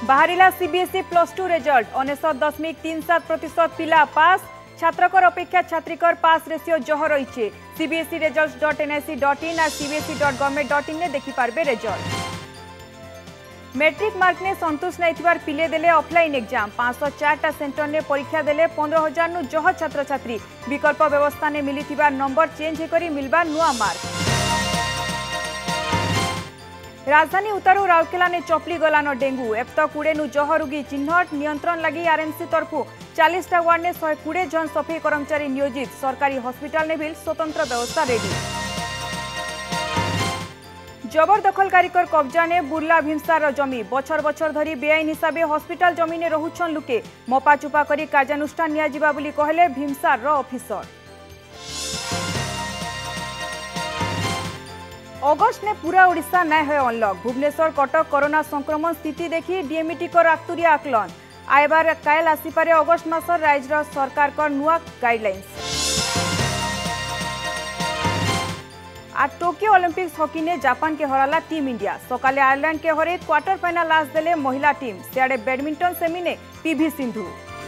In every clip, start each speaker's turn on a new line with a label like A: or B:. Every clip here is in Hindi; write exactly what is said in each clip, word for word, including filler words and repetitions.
A: बाहरिला सीबीएसई प्लस टू रिजल्ट अनेशत दशमिक तीन सात प्रतिशत पिला पास छात्रकर अपेक्षा छात्रीकर पास रेशियो जह रही CBSE result dot NIC dot in और CBSE dot government dot in देखिपारे रिजल्ट। मैट्रिक मार्क ने संतोष नहीं पिले देले ऑफलाइन एग्जाम पाँच सौ चार सेंटर ने परीक्षा देले पंद्रह हजार नु जह छात्र छात्री विकल्प व्यवस्था ने मिली नंबर चेंज होकर मिलवा नुआ मार्क। राजधानी उतारू राउरकेला ने चपली गलान डेंगू एब तक कोड़े नु जह रोगी चिन्हट नियंत्रण लगी आरएमसी तरफु चालीस टा वार्ड ने शहे कोड़े जन सफाई कर्मचारी नियोजित सरकारी हॉस्पिटल ने भी स्वतंत्र व्यवस्था रेडी। जबरदखलकारीकर कब्जा ने बुर्ला भीमसार जमी बछर बछर धरी बेआईन हिसाब से हॉस्पिटल जमी ने रहुछन लुके मपाचुपा करी कार्यानुष्ठान नियाजिबा बोली कहले भीमसार रो ऑफिसर। अगस्ट ने पूरा ओडिशा नाय है अनलॉक भुवनेश्वर कटक कोरोना संक्रमण स्थिति देखी डीएमईटी को आक्तुरिया आकलन आयबार कायल आसीपारे अगस्ट मासर राज्य सरकार का नुआ गाइडलाइंस। आ टोक्यो ओलंपिक्स हॉकी ने जापान के हराला टीम इंडिया सकाले आयरलैंड के हरे क्वार्टर फाइनल आज देले महिला टीम सियाड़े बैडमिंटन सेमी ने पीवी सिंधु।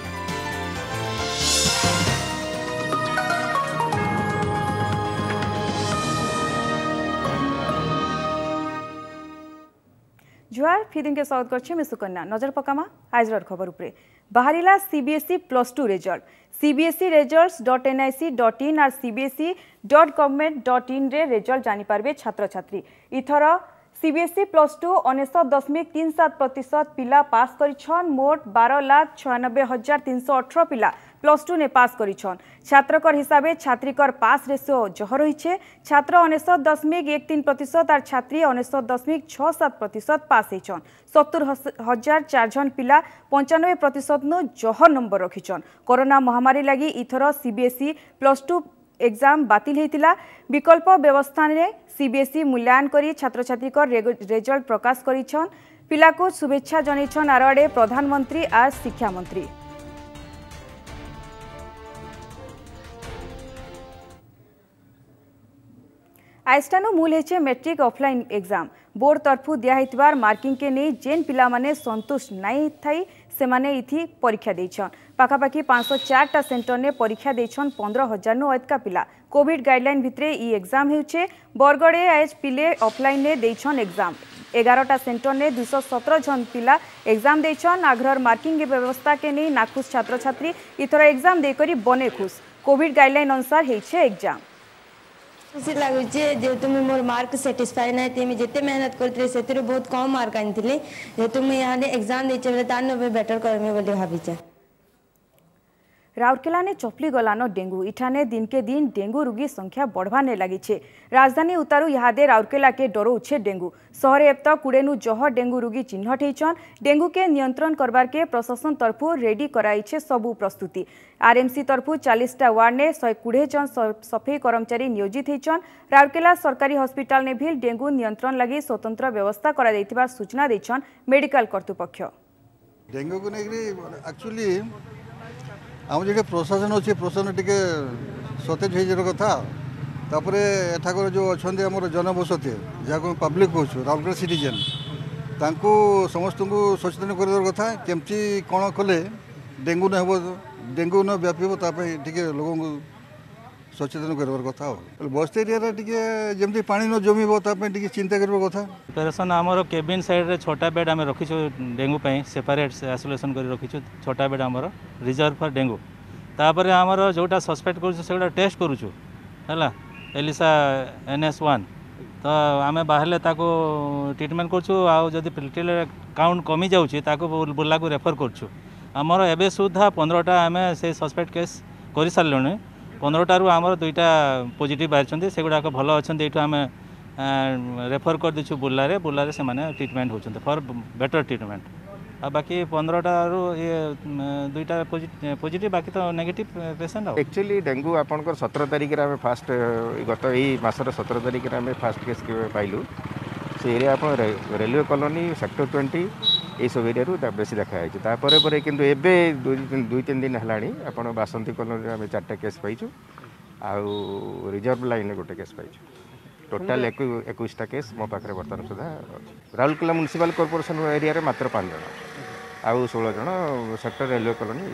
A: जुआर फिदिन के स्वागत करछे मैं सुकन्या नजर पकामा आज खबर उपरे बाहरिला CBSE plus two result CBSE results dot NIC dot in और सीबीएसई डट गवर्नमेंट डट इन रे रिजल्ट जानी पारबे छात्र छात्री इथर सीबीएसई प्लस टू अनेशत दशमिक तीन सात प्रतिशत पिला पास करिछन मोट बारह लाख छियानबे हजार तीन सौ अठर पिला प्लस टू ने पास करिछन छात्रकर हिसाबे छात्रीकर पास रेशियो जह रही छात्र अनेशत दशमिक एक तीन प्रतिशत और छात्री अनेशत दशमिक छः सात प्रतिशत पास होचन सत्तर हजार चार जन पिला पंचानबे प्रतिशत नु जह नंबर रखिछन कोरोना महामारी लगी इथर सीबीएसई प्लस टू एग्जाम बातिल होता विकल्प व्यवस्था ने सीबीएसई मूल्यांकन करी छात्र छात्री रिजल्ट प्रकाश करिछन पिला को शुभेच्छा जनइछन आर आड़े प्रधानमंत्री और शिक्षा मंत्री। आइस्टानु मूल है मैट्रिक ऑफलाइन एग्जाम बोर्ड तरफु दिया मार्किंग के नहीं जेन पिला माने संतुष्ट नहीं थी से माने इथि परीक्षा देछन पाखापाखि पाँच सौ चार टा सेंटर ने परीक्षा देछन पंद्रह हजार नु अधिका पिला कोविड गाइडलाइन भितरे ई एग्जाम हेउछे बरगड़े आज पिले ऑफलाइन ने देछन एग्जाम एगार टा सेंटर ने दुई सौ सतर जन पिला एग्जाम देछन आग्रह मार्किंग व्यवस्था के नहीं नाखुश छात्र छात्री इथर एग्जाम देकरी बने खुश कोविड गाइडलाइन अनुसार हेइछे एग्जाम
B: खुशी लगुचे जेहेतु मुझे मोर मार्क सेटिस्फाई ना थी मुझे जिते मेहनत करते से बहुत कम मार्क आनी जेहेतु मुझे यहाँ एग्जाम देचे तार बेटर करमी बोली भावीचे।
A: राउरकेला ने चपली गलान डेंगू इठाने दिन के दिन डेंगू रोगी संख्या बढ़वाने लगी छे राजधानी उतारू इहादे राउरकेला के डरोउछे डेंगू शहरे एब तक कुड़े नु जह डेंगू रोगी चिन्हट होइछन डेंगू के नियंत्रण करबार के प्रशासन तरफु रेडी कराइछे सबु प्रस्तुति आरएमसी तरफु चालीस टा वार्ड ने शहे कोड़े जन सफाई कर्मचारी नियोजित होइछन राउरकेला सरकारी हॉस्पिटल ने भी डेंगू नियंत्रण लगी स्वतंत्र व्यवस्था करा दैथिबार सूचना दैछन मेडिकल कर्तृपक्ष।
C: डेंगू को एक्चुअली आम जो प्रशासन अच्छे प्रशासन टी सतेज हो कथा तापर एठाकर जो अच्छा आम जनबसती जहाँ पब्लिक कहूँ राउरकेला सिटीजन तांको समस्त को सचेतन कर कथा केमती कौन कले डेंगू न हो डेंगू न व्यापी टे लोक सचेतन कर कथा बस्त एरिया जमी पा न जमी चिंता कर कथा
D: ऑपरेशन आमर केबिन साइड रे छोटा बेड आम रखीचु डेंगू सेपरेट आइसोलेशन कर रखीचु छोटा बेड आमर रिजर्व फॉर डेंगू तापर आमर जोटा सस्पेक्ट करा टेस्ट करुचु है एलिसा एन एस वन तो आम बाहर ताको ट्रिटमेंट करछु आदि प्लेटलेट काउंट कमी जाऊँगी बुर्ला को रेफर करछु आमर एबे सुधा पंद्रहटा आम से सस्पेक्ट केस कर सारे पंद्रहटारू आमर दुईटा पॉजिटिव बाहर से गुड़ाक भल अच्छा ये आम रेफर कर देछु बुर्ला रे बुर्ला रे से माने ट्रिटमेंट होचंते फॉर बेटर ट्रिटमेंट आ बाकी पंद्रहटारू ये दुईटा पॉजिटिव बाकी तो नेगेटिव पेशेंट
E: एक्चुअली डेंगू आपनकर सत्रह तारिख रे आम फास्ट गत यही मासर सत्रह तारिख रे आम फास्ट केस पाइलु से एरिया आप रेलवे कॉलोनी सेक्टर ट्वेंटी ये सब एरिया बेसी देखाई तापर किंतु एबे दुई तीन दिन है आप बासंती कॉलोनी आम चार्टा केस पाइचु आउ रिजर्व लाइन गोटे केस पाइचु टोटाल इक्कीस टा केस मो पाखे बर्तमान सुधा राउरकेला म्युनिसिपल कॉर्पोरेशन एरिया रे मात्र पाँच जन आउ षोल जन सेक्टर रेलवे कॉलोनी।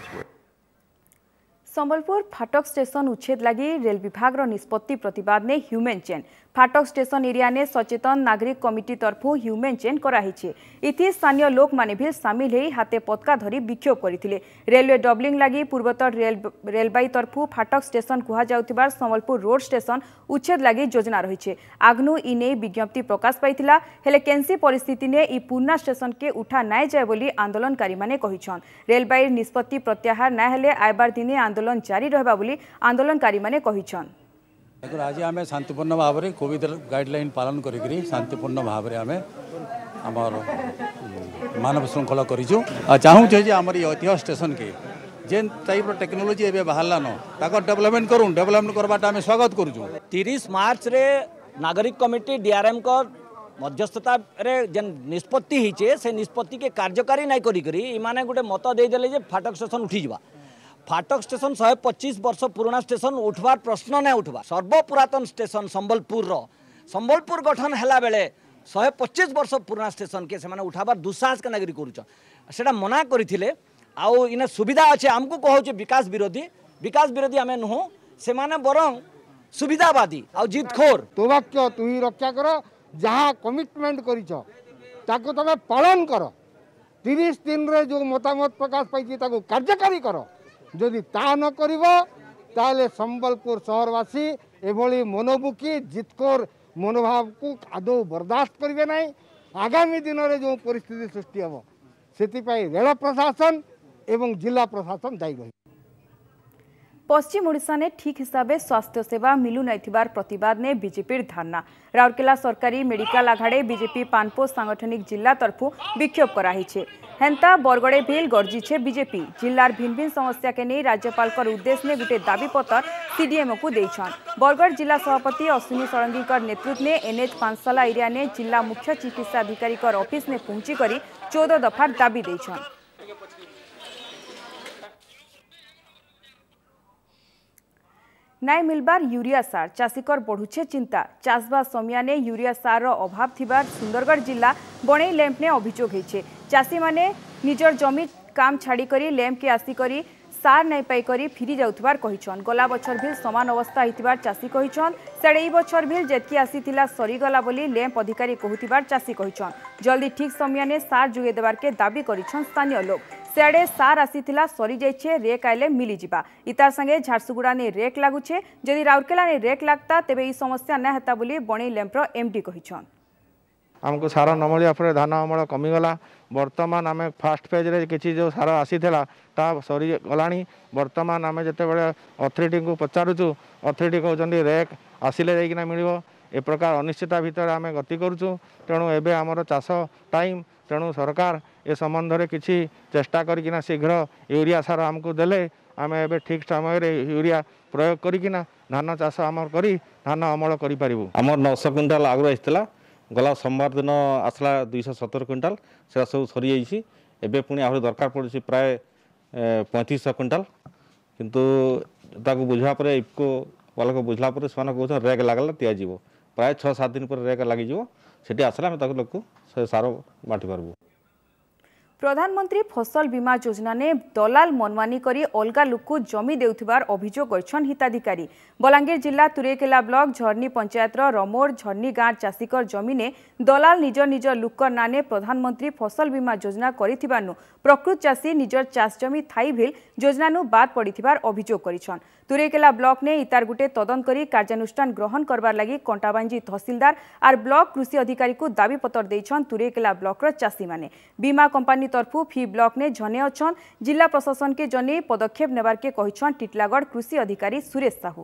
A: संबलपुर फाटक स्टेशन उच्छेद लगी रेल विभाग निष्पत्ति प्रतिवाद ने ह्यूमन चेन फाटक स्टेशन एरिया ने सचेतन नागरिक कमिटी तरफु ह्यूमन चेन कराई। इथि स्थानीय लोक माने भी सामिल होई हाथे पतका धरी विक्षोभ करथिले। रेलवे डबलिंग लगी पूर्वोत्तर रेल रेलबाई तरफु फाटक स्टेशन कुहा जाउथिबार संबलपुर रोड स्टेशन उच्छेद लगी योजना रही। आग्नु इने विज्ञप्ति प्रकाश पाइथिला हेले केंसी परिस्थिति ने इ पूर्णा स्टेशन के उठा नाय जाय बोली आंदोलनकारी माने कहिछन। रेलबाई निष्पत्ति प्रत्याहार ना हेले आइबार दिने आंदोलन जारी रहबा बोली आंदोलनकारी माने कहिछन।
F: आज आम शांतिपूर्ण भाव में कोविड गाइडलाइन पालन करी शांतिपूर्ण भाव में आम आमर मानव श्रृंखला करूँ चाहूँ आमर ये ऐतिह्य स्टेशन के जेन टाइप टेक्नोलोजी एवं बाहरलान डेवलपमेंट करूँ डेवलपमेंट करवाटा आम स्वागत करूँ।
G: तीस मार्च रे नागरिक कमिटी डीआरएम को मध्यस्थता रे जेन निष्पत्ति होइछे से निष्पत्ति के कार्यकारी नाई करी करी इमाने गोटे मत देदेले जे फाटक स्टेशन उठी जा। फाटक स्टेशन शहे पच्चीस वर्ष पुराना स्टेशन उठवार प्रश्न नहीं उठवा। सर्वपुरातन स्टेशन संबलपुर संबलपुर गठन हैला बेले शहे पच्चीस वर्ष पुराना स्टेशन के सेमाने उठाबार दुस्साहस के नागरिक करूँ मना करथिले। आउ इने सुविधा अच्छे आमको कहूँ विकास विरोधी विकास विरोधी आम नुह से बरं सुविधावादी आउ जिदखोर।
H: तो वाक्य तु ही रक्षा कर जहाँ कमिटमेंट कर तमें पालन कर तीस दिन रे जो मतामत प्रकाश पाई कार्यकारी कर जदि ता न करिबो संबलपुर शहरवासी एभली मनोबुकी जितकोर मनोभाव को आदौ बर्दाश्त करेंगे ना। आगामी दिन में जो परिस्थिति सृष्टि हम से रेल प्रशासन एवं जिला प्रशासन दायी रही।
A: पश्चिम ओडिशा ने ठीक हिसाब से स्वास्थ्य सेवा मिलू नथिबार प्रतिवाद ने बीजेपी धारणा। राउरकेला सरकारी मेडिकल आघाड़े बीजेपी पानपो सांगठनिक जिला तरफु विक्षोभ कराई। हेंता बरगड़े भेल गर्जीछे बीजेपी जिलार भिन्न भिन्न समस्या के नहीं राज्यपाल उद्देश्य ने गोटे दाबी पत्र सीडीएमओ को देछन। बरगड़ जिला सभापति अश्विनी षडंगी नेतृत्व में एनएच पांचसाला एरिया ने जिला मुख्य चिकित्सा अधिकारी ऑफिस ने पहुंची करी चौदह दफा दाबी देछन। नाई मिलबार यूरिया सार चाषीकर बढ़ुछे चिंता। चाषबास समिया ने यूरिया सार अभाव थिबार सुंदरगढ़ जिला बणई लैंप ने अभियोग होइछे। चाषी माने निजर जमी काम छाड़ी करी लैंप के आसी करी सार नहीं पाई करी फिरी जाउथिबार कहिछन। गला बछर भी समान अवस्था हिथिबार चाषी कहिछन। सेडे बछर भी जेतकी आसीथिला सरीगला बोली लैंप अधिकारी कहूथिबार चाषी कहिछन। जल्दी ठीक समिया ने सार जुगे देबार के दाबी करिछन स्थानीय लोग। सियाड़े सार आसीथिला सरी जाइछे रेक आइले मिली जिबा। इतार संगे झारसुगुड़ा ने रेक लागुछे जदि राउरकेला ने रेक लागता तेबे ई समस्या न हेता बोली बणई लैंपर एमडी कहिछन।
I: आमको सार न मिलिया फरे धान अमल कमिगला। वर्तमान आम फास्ट फेज रे किसी जो सार आसीथिला ता सरी गलानी। वर्तमान आम जते बळे अथॉरिटी को पचारुचु अथॉरिटी कहउचंदी रेक आसिले जाइकिना मिलिबो। ए प्रकार अनिश्चितता भितर आम गति करूचु। तेणु एबे आमर चाष टाइम तेणु सरकार ए संबंध में किसी चेष्टा करकिना शीघ्र यूरिया सार आमको देले आम एबे ठीक समय रे यूरिया प्रयोग करकिना धान चाष आमर करी धान अमल करि परिबु।
J: आमर नौश क्विंटाल आगु आइसला गला सोमवार दिन आसला दुईश सतर क्विंटाल से सब सरी जाइए। एबे पुणी आहरी दरकार पड़ी प्राय पैंतीस क्विंटाल किंतु ताकू बुझा पर इफको वाला को बुझला पर से कहते रेक लगला दिज्व प्राय छः सात दिन पर रेक लगिज से आसला आम लोक सार बांटी पार्बू।
A: प्रधानमंत्री फसल बीमा योजना ने दलाल मनमानी करी अलगा लोक को जमी देउथिबार अभियोग करछन हिताधिकारी। बलांगीर जिला तुरेकेला ब्लॉक झरनी पंचायत रमोर झरनी गाँव चाषीकर जमी ने दलाल निजर निजर लुकर नाने प्रधानमंत्री फसल बीमा योजना करिथिबानु प्रकृत चाषी निजर चाष जमी थाई भेल योजनानु बाद पड़िथिबार अभियोग करिछन। तुरेकेला ब्लॉक ने इतार गुटे तदन करी कार्यानुष्ठान ग्रहण करबार लगी कंटाबांजी तहसीलदार आर ब्लॉक कृषि अधिकारी को दाबी पत्र देछन तुरेकेला ब्लॉक रो चाषी माने। बीमा कंपनी तरफु फी ब्लॉक ने जने अछन जिला प्रशासन के जने पदक्षेप नेबार के कहिछन टिटलागढ़ कृषि अधिकारी सुरेश साहू।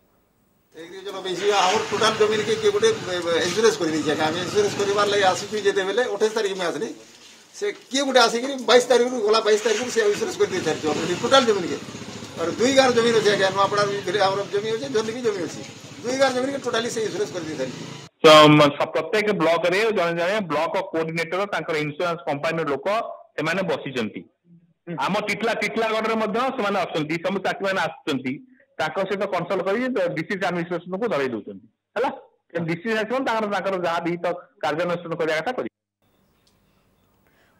K: एग्रीजन बेसी आवर टोटल जमीन के के गोटे इंश्योरेंस करि दै छै हम इंश्योरेंस करबार लागि आसी जेते बेले अट्ठाईस तारिख में आसनी से के गोटे आसी कि बाईस तारिख रु गला बाईस तारिख से इंश्योरेंस कर दै छै टोटल जमीन के और दुई गार जमीन अछि के नवापड़ा हमर जमीन अछि जोनी की जमीन अछि दुई गार जमीन के टोटली से इंश्योरेंस कर दै छै।
L: तो प्रत्येक ब्लॉक रे जने जने ब्लॉक कोऑर्डिनेटर तांकर इंश्योरेंस कंपनी लोक से माने बसिचंती आम टिटला टिटलागढ़ रे मध्ये से माने असंती सब चाकी माने आसचंती ताको से तो कंसल्ट करी डिस्ट्रिक्ट एडमिनिस्ट्रेशन को धरै दोचंती हला डिस्ट्रिक्ट एडमिनिस्ट्रेशन तांकर तांकर जहा भी तो कार्यानुष्ठान करिया कथा करी।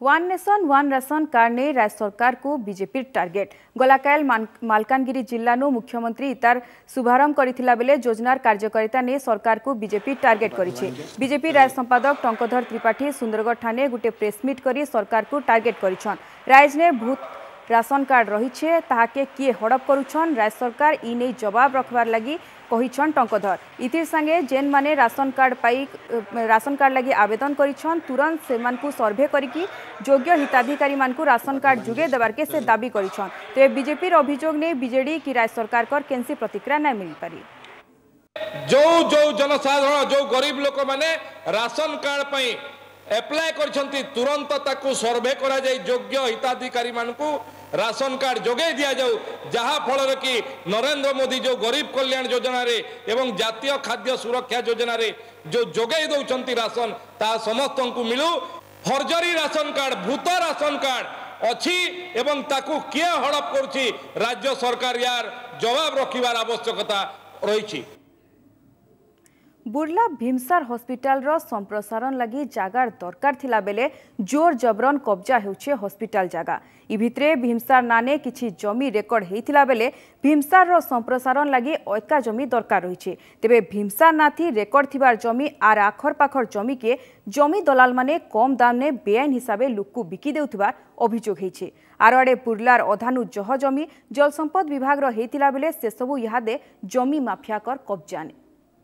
A: One nation one ration card नहीं राज्य सरकार को बीजेपी टार्गेट गलाकाल मालकानगिरी जिल्ला मुख्यमंत्री इतार शुभारंभ करथिला बेले योजनार कार्यकारिता ने सरकार को बीजेपी टार्गेट करिछि। बीजेपी राज्य संपादक टंकधर त्रिपाठी सुंदरगढ़ ठाणे गुटे प्रेसमिट करी सरकार को टार्गेट करिछन। राज्य ने भूत राशन कार्ड रही है ताके किए हड़प करुछन राज्य सरकार इ नहीं जवाब रखबार लगी कहिछन टंकधर। इतिर संगे जेन माने राशन कार्ड पाई राशन कार्ड लगी आवेदन करिछन तुरंत सेमानकु सर्वे करिकी योग्य हिताधिकारी मानकु राशन कार्ड जुगे देबार के से दाबी करिछन। ते बीजेपी अभियोग ने बीजेडी की राज्य सरकार कर केनसी प्रतिक्रिया नहीं मिल पारी।
M: जो जो जनसाधारण जो गरीब लोक माने राशन कार्ड पाई एप्लाय करछंती तुरंत ताकू सर्वे करा जाय योग्य हिताधिकारी मानकू राशन कार्ड जोगे दिया जाऊ जहाँ फल कि नरेंद्र मोदी जो गरीब कल्याण योजना रे एवं जातीय खाद्य सुरक्षा योजना रे जो जोगे दौरान राशन ता समस्त को मिलू। फर्जरी राशन कार्ड भूत राशन कार्ड अच्छी एवं ताकू किए हड़प करुछि राज्य सरकार यार जवाब रखिबार आवश्यकता रही।
A: बुर्ला भीमसार हॉस्पिटल रो संप्रसारण लगी जागार दरकार थिला बेले जोर जबरन कब्जा हेउछे हॉस्पिटल जागा। इ भितरे भीमसार नाने किछि जमी रेकर्ड हेइथिला बेले भीमसार रो संप्रसारण लगी ऐका जमी दरकार रहिछे। तेबे भीमसार नाथी रेकर्ड थिबार जमी आर आखर पाखर जमी के जमी दलाल माने कम दाम ने बेआईन हिसाबे लोकु बिकी देउथिबार अभियोग हेइछे। आर आडे बुर्लार अधानु जह जमी जल संपद विभाग रो हेइथिला बेले से सबु इहादे जमी माफिया कर कब्जा ने।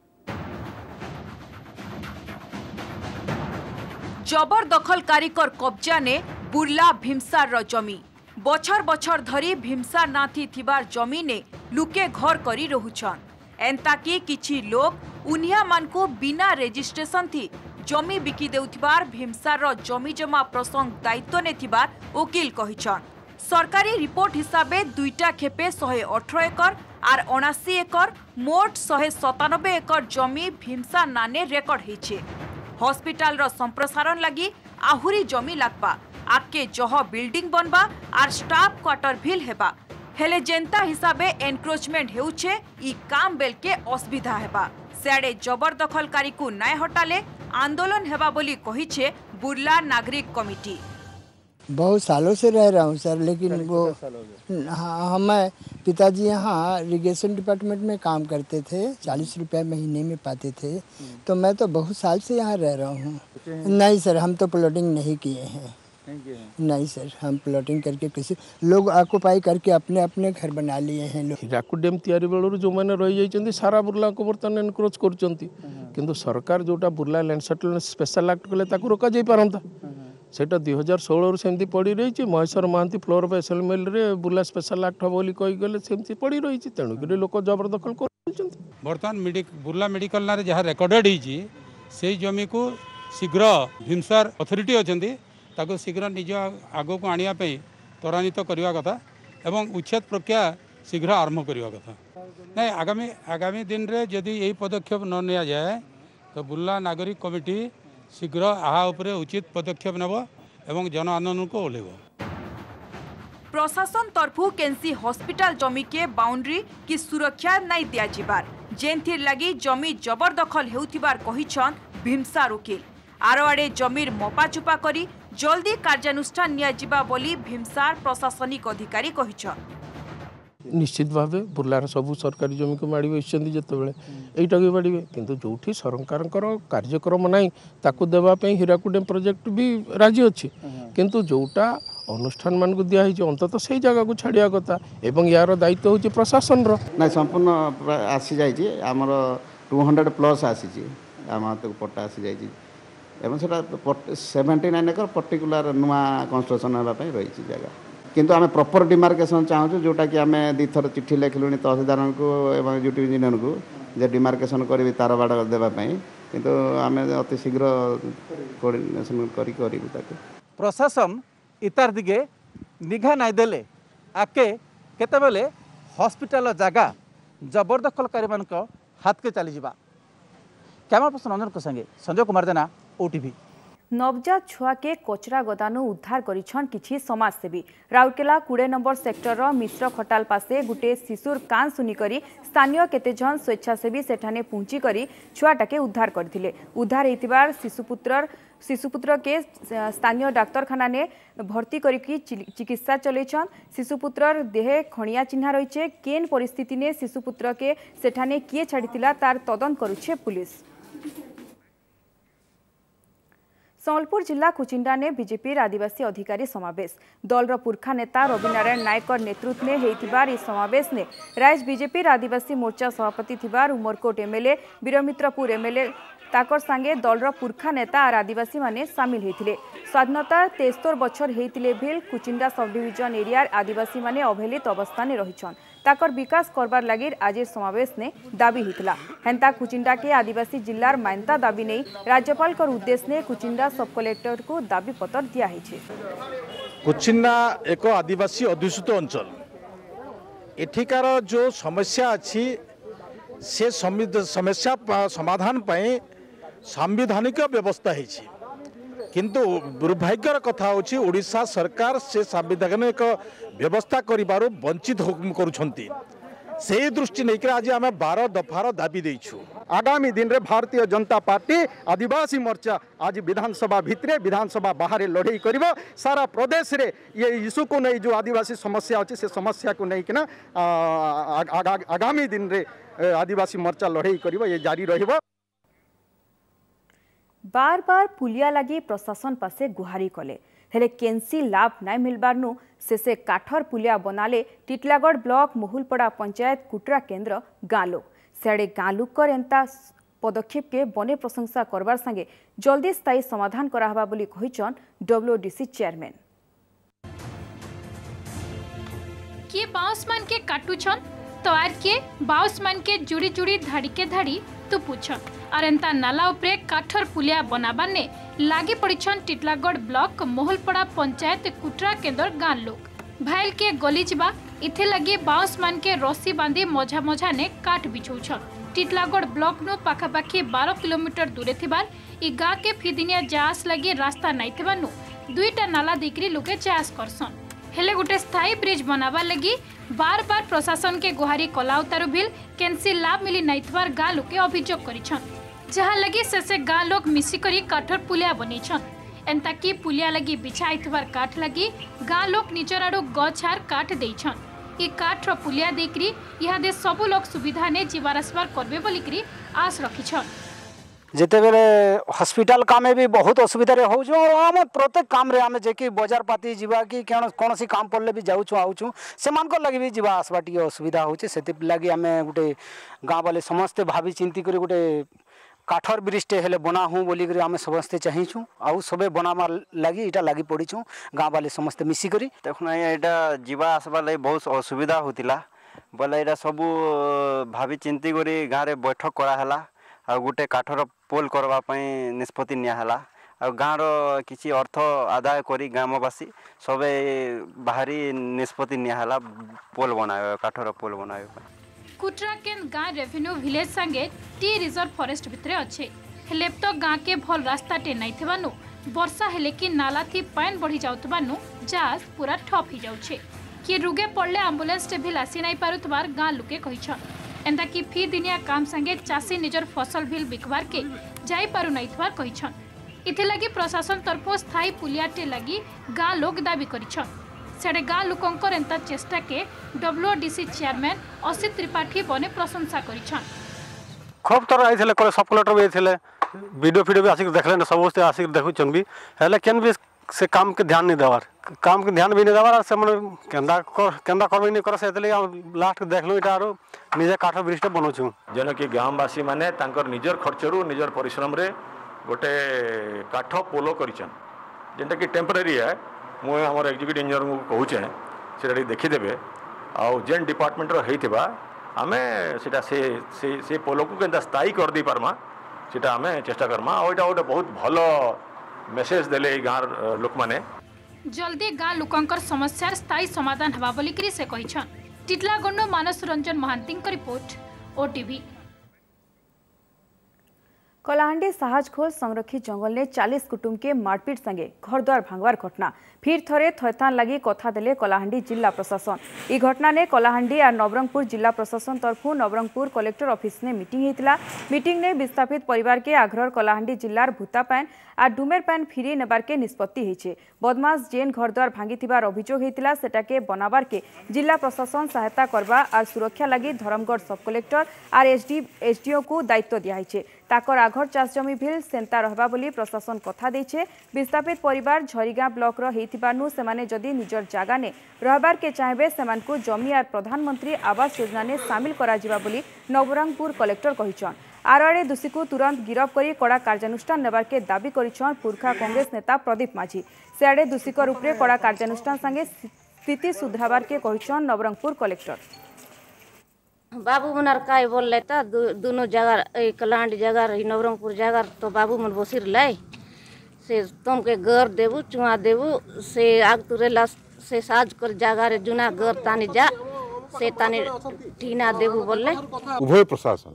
A: जबरदखलकारी कर कब्जा ने बुर्ला भीमसार रो जमी बछर बछर धरी भीमसार नाथी थिबार जमी ने लुके घर करी रहुछन। एंता कि किछि लोग उनिया मानकु बिना रजिस्ट्रेशन थी जमी बिकी देउथिबार भीमसार रो जमी जमा प्रसंग दायित्व ने थिबार वकील कहिछन। सरकारी रिपोर्ट हिसाबे दुईटा खेपे एक सौ अठारह एकर आर अनासी एकर मोट एक सौ सत्तानबे एकर जमी भीमसार नाने रेकर्ड हेछे। हॉस्पिटल रो संप्रसारण लगी आहुरी जमी लागबा आके जह बिल्डिंग बनबा आर स्टाफ क्वार्टर भिल हेबा हेले जेंता हिसाबे एनक्रोचमेंट हेउछे इ काम बेल के असुविधा हेबा। सेआडे जबरदखलकारी को नाय हटाले आंदोलन हेबा बोली कहिछे बुर्ला नागरिक कमिटी।
N: बहुत सालों से रह रहा हूँ सर, लेकिन वो हाँ मैं पिताजी यहाँ इरिगेशन डिपार्टमेंट में काम करते थे, चालीस रुपये महीने में पाते थे, तो मैं तो बहुत साल से यहाँ रह रहा हूँ। नहीं सर, हम तो प्लॉटिंग नहीं किए हैं। नहीं सर, हम प्लॉटिंग करके किसी लोग ऑक्युपाई करके अपने अपने घर बना लिए हैं। लोग
O: हिराकुद डैम तैयारी बेलू जो मैंने रही जाइए सारा बुर्ला को बर्तमान एनक्रोच कर सरकार जोटा Burla land settlement special act कले रोक जा पारता सेटा दुई हजार षोलू सेमती पड़ी रही। Maheswar Mohanty floor of assembly रे बुर्ला स्पेशल एक्ट हम बोली कहीगले सेमती पड़ी रही। तेणुक लोक जबरदखल कर
P: बर्तमान बुर्ला मेडिकल ना जहाँ रेकर्डेड से जमी को शीघ्र भीमसार अथॉरिटी अच्छी ताको शीघ्र निज आग को आने त्वरान्वित करने कथा एवं उच्छेद प्रक्रिया शीघ्र आरंभ करने कथा। नहीं आगामी आगामी दिन रे यदि यही पदक्षेप न निया जाए तो बुर्ला नागरिक कमिटी शीघ्र आहा उपरे उचित पदक्षेप नेब एवं जन आंदोलन को ओह्लेब।
A: प्रशासन तरफु केनसी हॉस्पिटल जमी के बाउंड्री की सुरक्षा नहीं दिया जिबार जेनथिर लगी जमी जबरदखल हेउथिबार कहिछन भीमसार वकील। आरो आड़े जमीर मपाचुपा करी जल्दी कार्यानुष्ठान निया जिबा बोली भीमसार प्रशासनिक अधिकारी कहिछन।
O: निश्चित भाव बुर्लार सबू सरकारी जमी को माड़ी बसती जितेबाला यहीटा भी बाड़े किंतु जो सरकार कार्यक्रम ना ताकू देवाई हीराकुद डैम प्रोजेक्ट भी राजी अच्छी किंतु जोटा अनुष्ठान मान को दिखाई अंततः से जगह को छाड़ा कथा एवं यार दायित्व हूँ प्रशासन ना
Q: संपूर्ण आसी जाइए आमर टू हंड्रेड प्लस आसी आम हाथ को पट्टा आसी जाइए सेवेन्टी नाइन एकर पर्टिकुलर नुआ कन्स्ट्रक्शन होगापी रही जगह किंतु आम प्रॉपर डिमार्केशन चाहूँ जोटा कि आम दी थर चिठी लिखलु तहसीलदार को एवं ड्यूटी इंजीनियर को जे डिमार्केशन करी तार बाड़ देवाई किंतु आम अति शीघ्र कोऑर्डिनेशन करी
R: प्रशासन इतार दिगे निघा नाई देले आके केतेबेले हॉस्पिटल जगह जबरदखलकारी मान हाथ के चली जावा। कैमरा पर्सन अंजन को संगे संजय कुमार जेना ओटीवी।
A: नवजात छुआ के कचरा गदानु उद्धार करिछन किछि समाजसेवी। राउरकेला बीस नंबर सेक्टर मिश्र खटाल पासे गुटे शिशुर कान सुनी करी स्थानीय केतेजन स्वेच्छासेवी सेठाने पहुंची करी छुआटाके उद्धार करथिले। उद्धार हेतिबार शिशुपुत्र शिशुपुत्र के स्थानीय डाक्तरखाना ने भर्ती करिकी चिकित्सा चलैछन। शिशुपुत्रर देहे खणिया चिन्ह रहिछे। केन परिस्थिति ने शिशुपुत्र के सेठाने किए छाड़ितिला तार तदंत करुछे पुलिस। संबलपुर जिला कुचिंडा ने बीजेपी आदिवासी अधिकारी समावेश। दलर पुरखा नेता रविनारायण नायकर नेतृत्व में होइतिबार इस समावेश ने राइज बीजेपी आदिवासी मोर्चा सभापति थिबार उमरकोट एमएलए वीरमित्रपुर एमएलए ताकर संगे दलर पुरखा नेता और आदिवासी माने शामिल होइतिले। स्वाधीनता तेस्तोर बछर होइतिले भेल कुचिंडा सब डिविजन एरिया आदिवासी माने अवहेलित अवस्था ने रहिछन। ताकर विकास करबार लागि आज समावेश ने दाबी हितला। हेंता कुचिंडा के आदिवासी जिल्लार मान्यता दाबी नहीं राज्यपाल कर उद्देश्य ने कुचिंडा सब कलेक्टर को दाबी पत्र दिया है।
S: कुचिंडा एक आदिवासी अध्युषित अंचल एठिकार जो समस्या अच्छी से समस्या समाधान पाए सांविधानिक व्यवस्था है किंतु दुर्भाग्यर कथा होची ओडिशा सरकार से सांविधानिक व्यवस्था करिबारो वंचित करुछंती। से दृष्टि नहीं आज आम बारह दफार दाबी देइछु।
T: आगामी दिन रे भारतीय जनता पार्टी आदिवासी मोर्चा आज विधानसभा भितरे विधानसभा बाहर लड़ाई करिबो। सारा प्रदेश रे ये इशू को नहीं जो आदिवासी समस्या अच्छी से समस्या को नहीं किना आगामी दिन रे आदिवासी मोर्चा लड़ाई करिबो ये जारी रहिबो।
A: बार बार पुलिया लगी प्रशासन पासे गुहारी कले हेले केन्सी लाभ नाई मिलबारनु शेषे काठर पुलिया बनाले टिटलागढ़ ब्लॉक मोहुलपड़ा पंचायत कुटरा केन्द्र गाँ लोक सियाड़े गाँ लोकर एंता पदक्षेप के बने प्रशंसा करबार संगे जल्दी स्थायी समाधान कराहबा बोली कहिछन डब्ल्यूडीसी चेयरमैन।
U: किए बाउंस मान के काटुछन तो आर के बाउंस मान के जुड़ी जुड़ी धाड़ी के धाड़ी तु पूछन और एंता नाला उपरे काठर पुलिया बनाबार ने लागी पड़िछन टिटलागढ़ ब्लॉक मोहलपड़ा पंचायत कुटरा केन्द्र गाँ लोक भाइल के गली जावा इथे लगी बाउंस मान के रस्सी बांधी मझा मझा ने काट बिछौछन। टिटलागढ़ ब्लॉक नु पाखापाखी बारह किलोमीटर दूरे थिबार इ गाँ के फिदिनिया जास लगी रास्ता नाई थिबानु दुईटा नाला दिकरी लोके जास करसन हेले गोटे स्थायी ब्रिज बनाबार लगी बार बार प्रशासन के गुहारी कलाउतारु बिल केन्सी लाभ मिली नाइथबार गाँ लोके अभियोग करिछन जहाँ लगी शेषे गाँ लोक मिसिकरी काठर पुलिया बनीछन। एंता कि पुलिया लगी बिछाइथबार काठ लगी गाँ लोक निजर आड़ू गछार काठ देइछन। इ काठर पुलिया देकरी इहादे सबु लोक सुविधा ने जीवार आसबार करबे बोलिकरी आस रखिछन।
V: जिते बेले हॉस्पिटल काम भी बहुत असुविधा रे होउछु और हम प्रत्येक काम रे हम जेकी बाजार पाती जीवा की कौन सी काम पड़ले भी जाऊछु आउछु से मान को लगी भी जीवा आसबा टी असुविधा होउचे सेति लागि हमें गुटे गाँ वाले समस्त भाभी चिंती करी गुटे काठर ब्रिजटे हेले बना हूँ बोली करी आम समस्ते चाहिछु आउ सबे बनामा लगी इटा लगी पड़ीछु गाँ वाले समस्ते मिसिकरी
W: देखुना एटा जीवा आसबा लई बहुत असुविधा होतिला बोले एटा सब भाभी चिंती करी गाँ रे बैठक करा हला आ गोटे काठर पोल करबा निष्पत्ति नियाला आ गाँर किसी अर्थ आदाय करी ग्रामवासी सबे बाहरी निष्पत्ति नियाला पोल बनाए काठर पोल बनाए।
U: कुटरा केन गाँ रेवेन्यू विलेज संगे टी रिजर्व फॉरेस्ट भितरे अच्छे हेले तो गाँ के भल रास्ता टे नाई थिबानु वर्षा हेले कि नाला थी पान बढ़ी जाउतबानु जास पूरा ठप ही जाउछे कि रुगे पड़ले एम्बुलेंस टे भी आसी नाई पारुतबार गाँ लोके कहिछन। एंता कि फी दिनिया काम संगे चाषी निजर फसल भी बिकबार के जाई पारु नाइथबार कहिछन। इथे लगी प्रशासन तरफ स्थायी पुलियाटे लगी गाँ लोक दाबी करिछन। सेडे गाँ लोकंकर एंता चेष्टा के डब्ल्यूडीसी चेयरमैन असित त्रिपाठी बने प्रशंसा करिछन।
X: खूब तरह आइथिले कोले सब कलेक्टर भी आइथिले वीडियो वीडियो भी आसिक देखले समस्त आसिक देखुछन भी हेले केन भी से काम के ध्यान नहीं देवार काम के ध्यान भी नहीं देवार से मन केंदा कर केंदा करबे नहीं कर से एतले लास्ट देखलो इटा आरो निजे काठ ब्रिजटा बनौछु
Y: जन कि गाँववासी माने तांकर निजर खर्चरू निजर परिश्रम रे गोटे काठ पोलो करिछन जेंटा कि टेम्परेरी है मु हमर एग्जीक्यूटिव इंजीनियर को कहूचे सेटा देखिदेबे आ जेन डिपार्टमेंट रो हेइथिबा आमे सेटा से से से पोलो को केंदा स्थायी कर दी परमा सेटा आमे चेष्टा करमा आ ओइटा ओटे बहुत भलो मेसेज देले गाँव लोक माने
U: जल्दी गाँ लोकंकर समस्यार स्थायी समाधान हवा बोलिकरी से कहिछन। Titlagarh Manas Ranjan Mohanty report OTV.
A: कलाहांडी साहजखोल संरक्षित जंगल ने चालीस कुटुंब के मारपीट संगे घरद्वार भांगवार घटना फिर थरे थैथान लगी कथा देले कलाहांडी जिला प्रशासन। ई घटना ने कलाहांडी और नवरंगपुर जिला प्रशासन तरफु नवरंगपुर कलेक्टर ऑफिस ने मीटिंग होता। मीटिंग ने विस्थापित परिवार के आग्रह कलाहांडी जिलार भूता पैन आ डुमेर पैन फिरी नेबार के निष्पत्ति होइछे। बदमाश जेन घरद्वार भांगिथिबार अभियोग होइतिला सेटाके बनाबार के जिला प्रशासन सहायता करबा और सुरक्षा लगी धरमगढ़ सब कलेक्टर और एसडी एसडीओ को दायित्व दिया ताकर आघर चाष जमी भिल सेंता रहबा बोली प्रशासन कथा देछे। विस्थापित परिवार झरीगाँ ब्लॉक रहिथिबारनु सेमाने जदि निजर जागा ने रहबार के चाहेबे सेमानकु जमी और प्रधानमंत्री आवास योजना ने सामिल करा जिबा बोली नवरंगपुर कलेक्टर कहिछन। आरआरए दोषी को तुरंत गिरफ करी कड़ा कार्यानुष्ठान नेबार के दाबी करिछन पुरखा कांग्रेस नेता प्रदीप माझी। सियाड़े दोषीकर उपरे कड़ा कार्यानुष्ठान संगे स्थिति सुधारबार के कहिछन नवरंगपुर कलेक्टर।
B: बाबू मन काय बोल तो दोनों जगह कलाहांडी जगह नवरंगपुर जगह तो बाबू मन बसिर लै से तुम के घर देबू चुआ देबू से आग तुरेला से साज कर जगह रे जुना घर तानी जा से तानी टीना देबू बोले।
C: उभय प्रशासन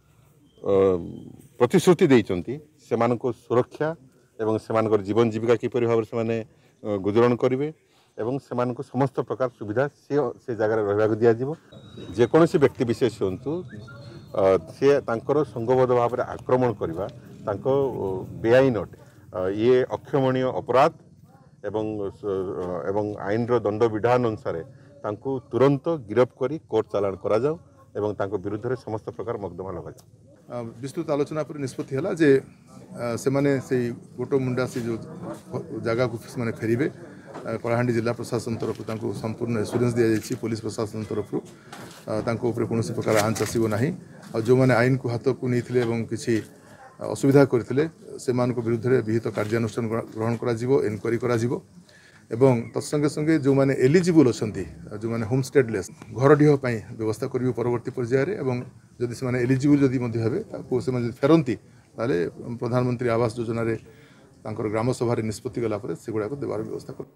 C: प्रतिश्रुति देइचंती सेमानको सुरक्षा एवं सेमानकर जीवन जीविका किपरि भाव से गुजरण करेंगे एवं सेमाननको समस्त प्रकार सुविधा से से जगह रहा दिया जेकोसी व्यक्ति विशेष हूँ सी तांकर संगबद्ध भाव में आक्रमण करवा तांको बेआईन अटे ये अक्षमणीय अपराध एवं एवं आईन दंड विधान अनुसार तांको तुरंत गिरफ करी कोर्ट चालान करा जाओ एवं तांको विरुद्ध रे समस्त प्रकार मकदमा लगा जाओ।
D: विस्तृत आलोचना पर निष्पत्ति है जे से माने से गोटो मुंडा से जो जगह को से फेरबे कलाहांडी जिला प्रशासन तरफ तांको संपूर्ण एश्योरेंस दिया जायछि पुलिस प्रशासन तरफ तांको ऊपर कौन प्रकार आंच आसब ना और जो मैंने आईन को हाथ को नहीं एवं किसी असुविधा करते से विरुद्ध में विहित कार्यानुष्ठान ग्रहण करा एनक्वारी करा एवं तत्संगे संगे जो मैंने एलिजिबल अच्छा जो मैंने होम स्टेडलेस घरडीह व्यवस्था करेंगे परवर्ती पर्यायर एवं जदि से एलिजिबल जदि हे फेरती ताले प्रधानमंत्री आवास योजना रे तांकर ग्राम सभा निष्पत्ति गला पर से गुड़ा को देवार व्यवस्था कर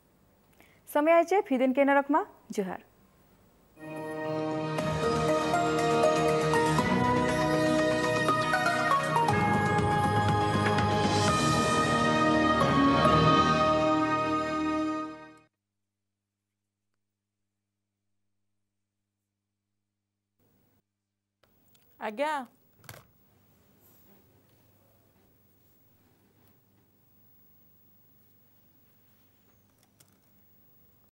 A: समय आइए फिदिन के नरकमा जुहार।
E: आज्ञा